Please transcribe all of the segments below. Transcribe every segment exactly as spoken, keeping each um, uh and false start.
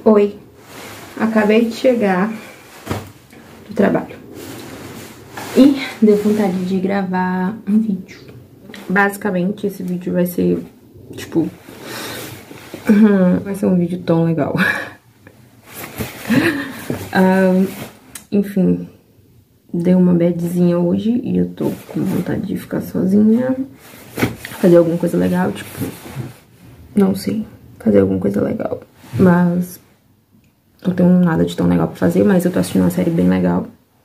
Oi, acabei de chegar do trabalho e deu vontade de gravar um vídeo. Basicamente, esse vídeo vai ser, tipo, vai ser um vídeo tão legal. uh, enfim, deu uma badzinha hoje e eu tô com vontade de ficar sozinha, fazer alguma coisa legal, tipo, não sei, fazer alguma coisa legal, mas não tenho nada de tão legal pra fazer, mas eu tô assistindo uma série bem legal.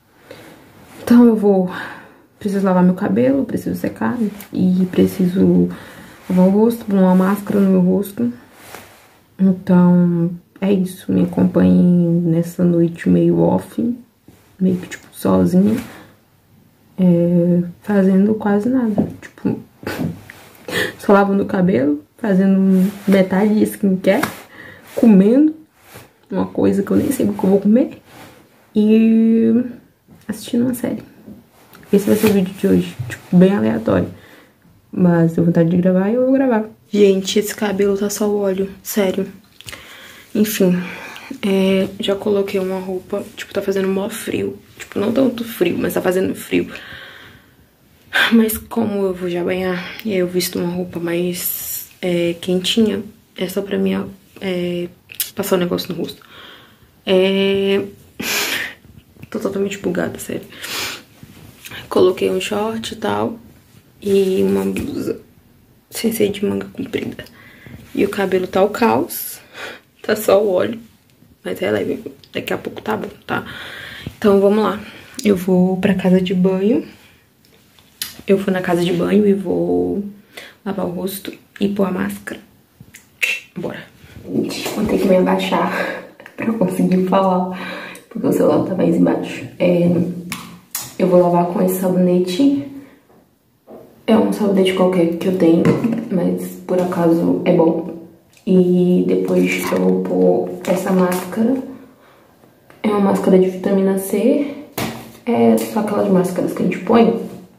Então eu vou... Preciso lavar meu cabelo, preciso secar e preciso lavar o rosto, pôr uma máscara no meu rosto. Então é isso, me acompanhe nessa noite meio off, meio que tipo sozinha, é, fazendo quase nada. Tipo, só lavando o cabelo, fazendo metade de skincare, comendo uma coisa que eu nem sei o que eu vou comer e assistindo uma série. Esse vai ser o vídeo de hoje, tipo, bem aleatório. Mas deu vontade de gravar e eu vou gravar. Gente, esse cabelo tá só o óleo, sério. Enfim, é, já coloquei uma roupa, tipo, tá fazendo mó frio. Tipo, não tanto frio, mas tá fazendo frio. Mas como eu vou já banhar e aí eu visto uma roupa mais é, quentinha, é só pra mim é, passar o negócio no rosto. É... Tô totalmente bugada, sério. Coloquei um short e tal, e uma blusa sem ser de manga comprida. E o cabelo tá o caos, tá só o óleo, mas é leve, daqui a pouco tá bom, tá? Então vamos lá, eu vou pra casa de banho, eu vou na casa de banho e vou lavar o rosto e pôr a máscara. Bora. Gente, vou ter que me abaixar pra eu conseguir falar, porque o celular tá mais embaixo. É... Eu vou lavar com esse sabonete. É um sabonete qualquer que eu tenho, mas por acaso é bom. E depois eu vou pôr essa máscara. É uma máscara de vitamina C. É só aquelas máscaras que a gente põe,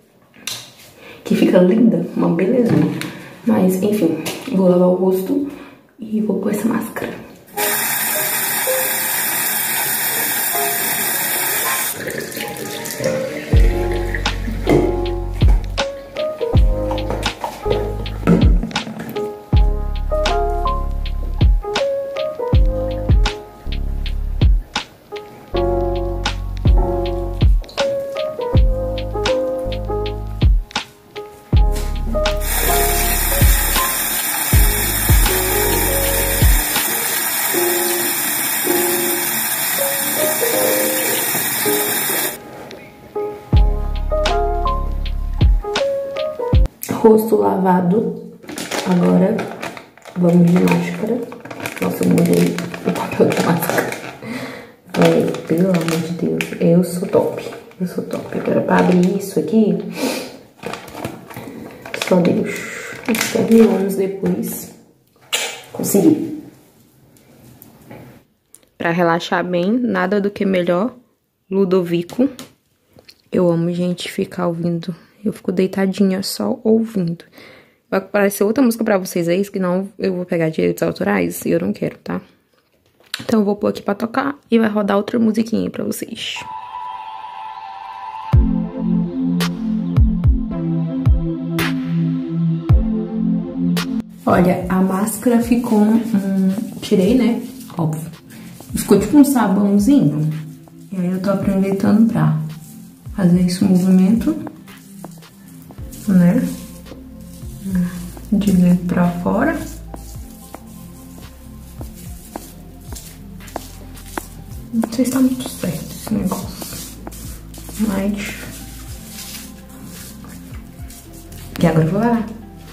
que fica linda, uma beleza. Mas enfim, vou lavar o rosto e vou pôr essa máscara. Rosto lavado, agora vamos de máscara. Nossa, eu mudei o papel da máscara. É, pelo amor de Deus, eu sou top, eu sou top. Agora pra abrir isso aqui, só Deus. Até anos depois, consegui. Pra relaxar bem, nada do que melhor, Ludovico. Eu amo, gente, ficar ouvindo. Eu fico deitadinha só ouvindo. Vai aparecer outra música pra vocês aí, que não eu vou pegar direitos autorais e eu não quero, tá? Então eu vou pôr aqui pra tocar e vai rodar outra musiquinha pra vocês. Olha, a máscara ficou... Hum, tirei, né? Óbvio. Ficou tipo um sabãozinho. E aí eu tô aproveitando pra fazer esse movimento, né, de dentro pra fora. Não sei se tá muito certo esse negócio, mas... E agora eu vou lá.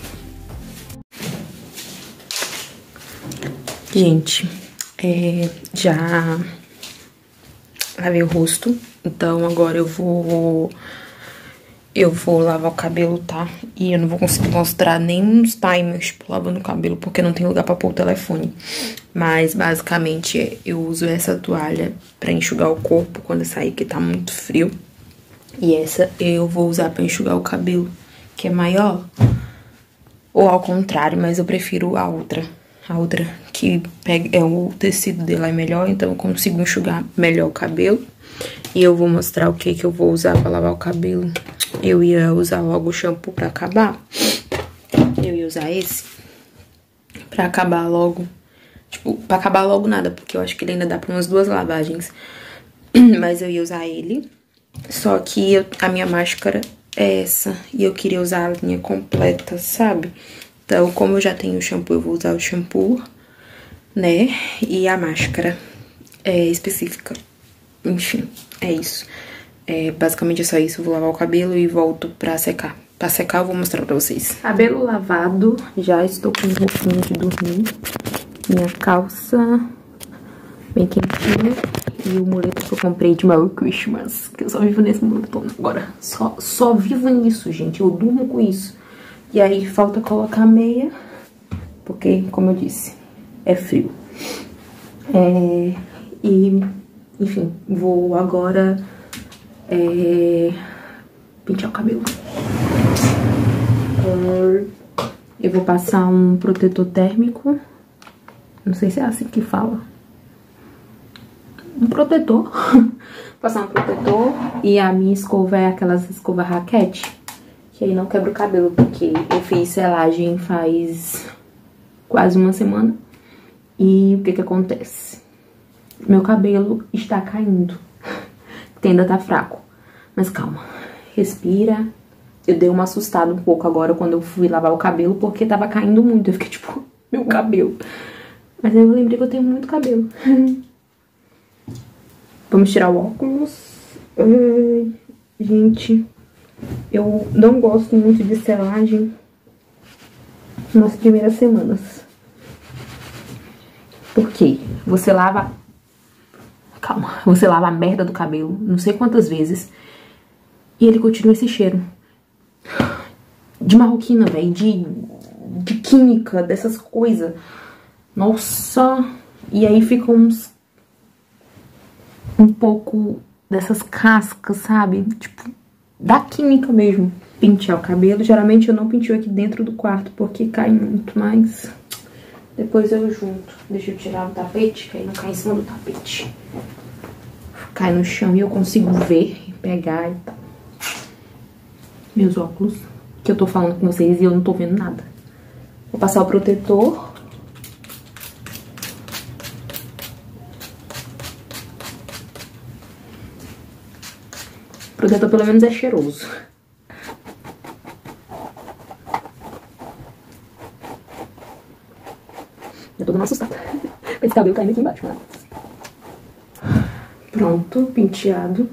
Gente, é, já lavei o rosto, então agora eu vou... Eu vou lavar o cabelo, tá? E eu não vou conseguir mostrar nem uns timers, tipo, lavando o cabelo, porque não tem lugar pra pôr o telefone. Mas, basicamente, eu uso essa toalha pra enxugar o corpo quando eu sair, que tá muito frio. E essa eu vou usar pra enxugar o cabelo, que é maior. Ou ao contrário, mas eu prefiro a outra. A outra que pega, é o tecido dela é melhor, então eu consigo enxugar melhor o cabelo. E eu vou mostrar o que que eu vou usar pra lavar o cabelo. Eu ia usar logo o shampoo pra acabar. Eu ia usar esse pra acabar logo. Tipo, pra acabar logo nada, porque eu acho que ele ainda dá pra umas duas lavagens. Mas eu ia usar ele. Só que eu, a minha máscara é essa. E eu queria usar a linha completa, sabe? Então, como eu já tenho o shampoo, eu vou usar o shampoo, né? E a máscara é específica. Enfim, é isso. É, basicamente é só isso. Eu vou lavar o cabelo e volto pra secar. Pra secar eu vou mostrar pra vocês. Cabelo lavado. Já estou com roupinha de dormir. Minha calça bem quentinha. E o moletom que eu comprei de Merry Christmas. Que eu só vivo nesse moletom agora. Só, só vivo nisso, gente. Eu durmo com isso. E aí falta colocar meia, porque, como eu disse, é frio. É, e, enfim, vou agora é, pentear o cabelo. Eu vou passar um protetor térmico. Não sei se é assim que fala. Um protetor. Passar um protetor. E a minha escova é aquelas escova raquete. Que aí não quebra o cabelo, porque eu fiz selagem faz quase uma semana. E o que que acontece? Meu cabelo está caindo. Ainda tá fraco. Mas calma, respira. Eu dei uma assustada um pouco agora quando eu fui lavar o cabelo, porque tava caindo muito. Eu fiquei tipo, meu cabelo. Mas aí eu lembrei que eu tenho muito cabelo. Vamos tirar o óculos. Ai, gente... Eu não gosto muito de selagem nas primeiras semanas. Por quê? Você lava... Calma. Você lava a merda do cabelo não sei quantas vezes e ele continua esse cheiro. De marroquina, velho. De, de química, dessas coisas. Nossa. E aí ficam uns... Um pouco dessas cascas, sabe? Tipo... Da química mesmo. Pentear o cabelo. Geralmente eu não penteo aqui dentro do quarto, porque cai muito, mas depois eu junto. Deixa eu tirar o tapete, que aí não cai em cima do tapete. Cai no chão e eu consigo ver e pegar e tal. Meus óculos, que eu tô falando com vocês e eu não tô vendo nada. Vou passar o protetor. O protetor pelo menos é cheiroso. Eu tô dando uma assustada. Esse cabelo caindo aqui embaixo, né? Pronto, penteado.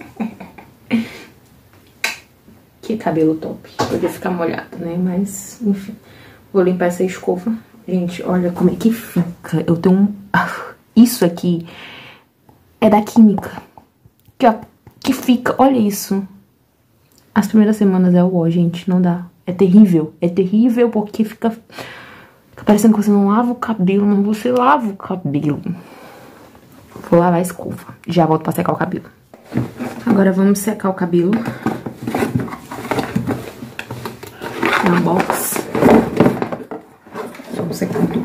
Que cabelo top. Podia ficar molhado, né? Mas, enfim. Vou limpar essa escova. Gente, olha como é que fica. Eu tenho um... Isso aqui é da química. Que, ó, que fica... Olha isso. As primeiras semanas é o ó, gente. Não dá. É terrível. É terrível porque fica... Fica parecendo que você não lava o cabelo, mas você lava o cabelo. Vou lavar a escova. Já volto pra secar o cabelo. Agora vamos secar o cabelo. Na box. Vamos secar tudo.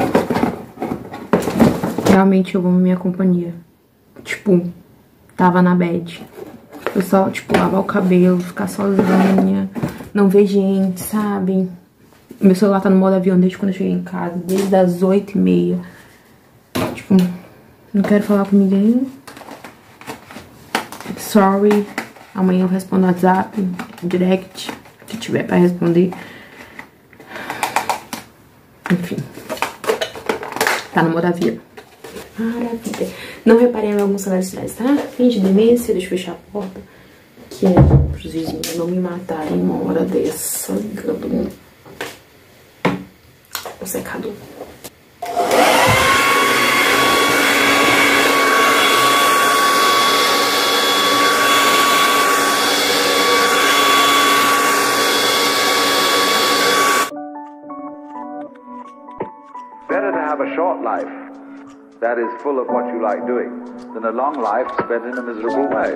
Realmente eu amo minha companhia. Tipo, tava na bad. Eu só, tipo, lavar o cabelo, ficar sozinha, não ver gente, sabe? Meu celular tá no modo avião desde quando eu cheguei em casa, desde as oito e meia. Tipo, não quero falar com ninguém. Sorry. Amanhã eu respondo no WhatsApp, direct, se tiver pra responder. Enfim. Tá no modo avião. Maravilha. Não reparem em alguns cenários atrás, tá? Fim de demência, deixa eu fechar a porta. Que é pros vizinhos não me matarem uma hora dessa. Ligando o secador. Better to have a short life that is full of what you like doing than a long life spent in a miserable way.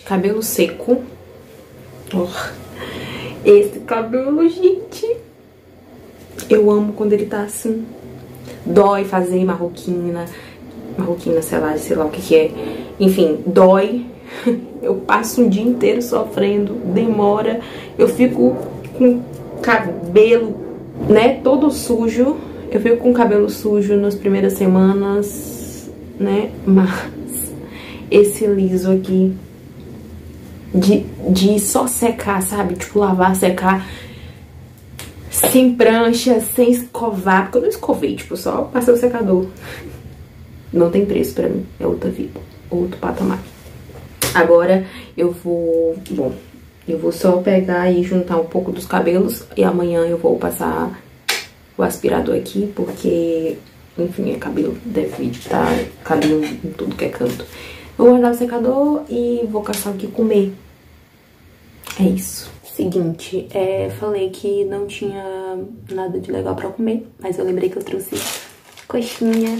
cabelo seco. Oh, esse cabelo, gente, eu amo quando ele tá assim. Dói fazer marroquina, marroquina, sei lá, sei lá o que que é. Enfim, dói. Eu passo um dia inteiro sofrendo, demora. Eu fico com cabelo, né, todo sujo. Eu fico com cabelo sujo nas primeiras semanas, né, mas esse liso aqui, de, de só secar, sabe? Tipo, lavar, secar, sem prancha, sem escovar. Porque eu não escovei, tipo, só passei o secador. Não tem preço pra mim, é outra vida, outro patamar. Agora eu vou, bom, eu vou só pegar e juntar um pouco dos cabelos. E amanhã eu vou passar o aspirador aqui, porque, enfim, é cabelo, deve estar cabelo em tudo que é canto. Vou guardar o secador e vou caçar o que comer. É isso. Seguinte, é, falei que não tinha nada de legal pra comer, mas eu lembrei que eu trouxe coxinha.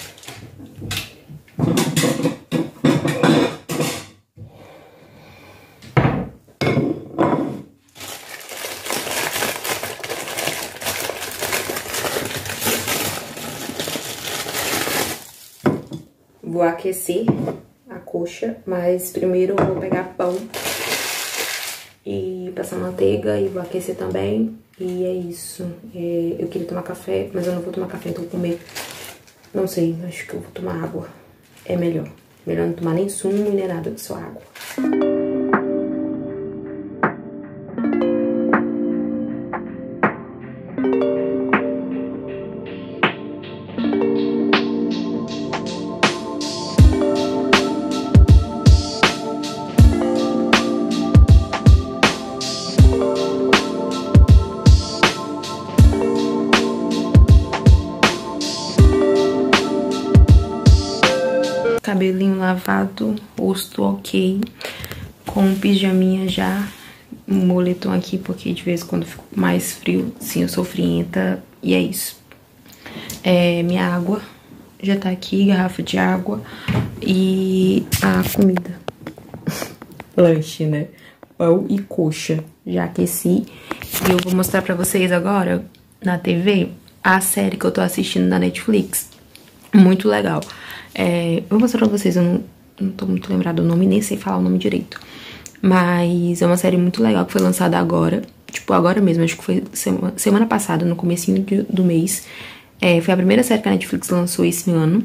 Vou aquecer a coxa, mas primeiro eu vou pegar pão e passar manteiga e vou aquecer também. E é isso. É, eu queria tomar café, mas eu não vou tomar café, então vou comer. Não sei, acho que eu vou tomar água. É melhor. Melhor não tomar nem sumo nem nada, só água. Cabelinho lavado, rosto ok, com um pijaminha já, um moletom aqui, porque de vez em quando fico mais frio, sim, eu sou frienta, e é isso. É, minha água já tá aqui, garrafa de água e a comida. Lanche, né? Pão e coxa, já aqueci. E eu vou mostrar pra vocês agora, na T V, a série que eu tô assistindo na Netflix. Muito legal. É, eu vou mostrar pra vocês, eu não, não tô muito lembrada do nome, nem sei falar o nome direito. Mas é uma série muito legal que foi lançada agora. Tipo, agora mesmo, acho que foi semana, semana passada, no comecinho de, do mês. É, foi a primeira série que a Netflix lançou esse ano.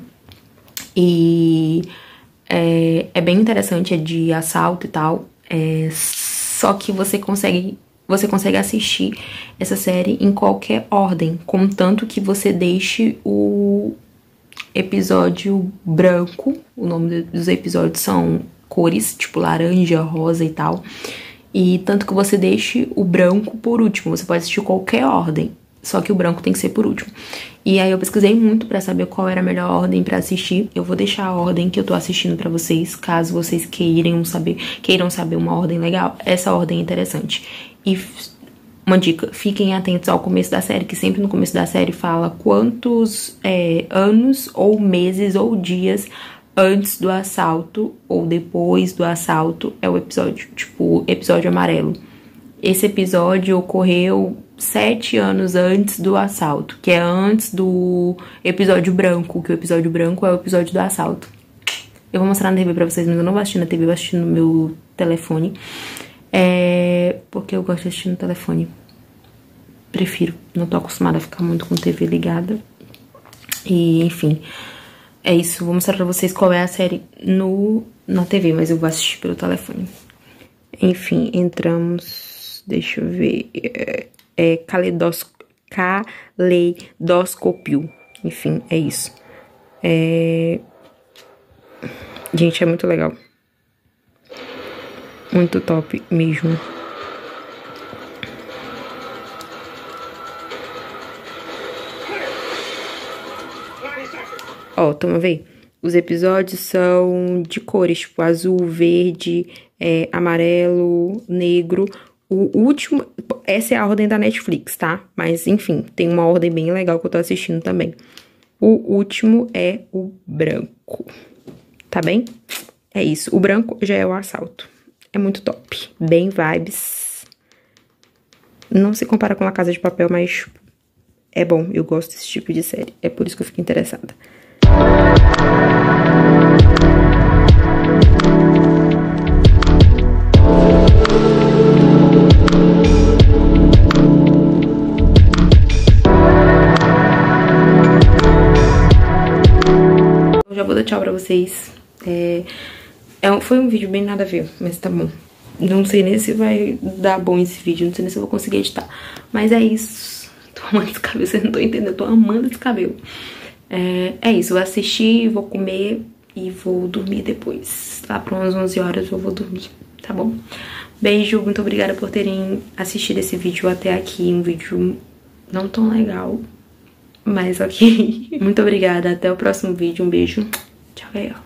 E é, é bem interessante, é de assalto e tal. É, só que você consegue... Você consegue assistir essa série em qualquer ordem, contanto que você deixe o episódio branco. O nome dos episódios são cores, tipo laranja, rosa e tal. E tanto que você deixe o branco por último. Você pode assistir qualquer ordem, só que o branco tem que ser por último. E aí eu pesquisei muito pra saber qual era a melhor ordem pra assistir. Eu vou deixar a ordem que eu tô assistindo pra vocês, caso vocês queiram saber, queiram saber uma ordem legal. Essa ordem é interessante. E uma dica, fiquem atentos ao começo da série, que sempre no começo da série fala quantos é, anos ou meses ou dias antes do assalto ou depois do assalto é o episódio, tipo, episódio amarelo. Esse episódio ocorreu sete anos antes do assalto, que é antes do episódio branco, que o episódio branco é o episódio do assalto. Eu vou mostrar na T V pra vocês, mas eu não vou assistir na T V, eu vou assistir no meu telefone. É... porque eu gosto de assistir no telefone. Prefiro, não tô acostumada a ficar muito com T V ligada. E, enfim, é isso. Vou mostrar pra vocês qual é a série no, na T V, mas eu vou assistir pelo telefone. Enfim, entramos... Deixa eu ver... É, é Caledos, Caleidoscópio. Enfim, é isso. É... Gente, é muito legal. Muito top mesmo. Ó, toma ver. Os episódios são de cores, tipo azul, verde, é, amarelo, negro. O último... Essa é a ordem da Netflix, tá? Mas, enfim, tem uma ordem bem legal que eu tô assistindo também. O último é o branco. Tá bem? É isso. O branco já é o assalto. é muito top. Bem vibes. Não se compara com La Casa de Papel, mas é bom. Eu gosto desse tipo de série. É por isso que eu fiquei interessada. Já vou dar tchau pra vocês. É, é um, foi um vídeo bem nada a ver, mas tá bom. Não sei nem se vai dar bom esse vídeo, não sei nem se eu vou conseguir editar. Mas é isso. Tô amando esse cabelo, vocês não estão entendendo, eu tô amando esse cabelo. É, é isso, vou assistir, vou comer e vou dormir depois. Lá para umas onze horas eu vou dormir, tá bom? Beijo, muito obrigada por terem assistido esse vídeo até aqui. Um vídeo não tão legal, mas ok. Muito obrigada, até o próximo vídeo. Um beijo. Tchau, galera.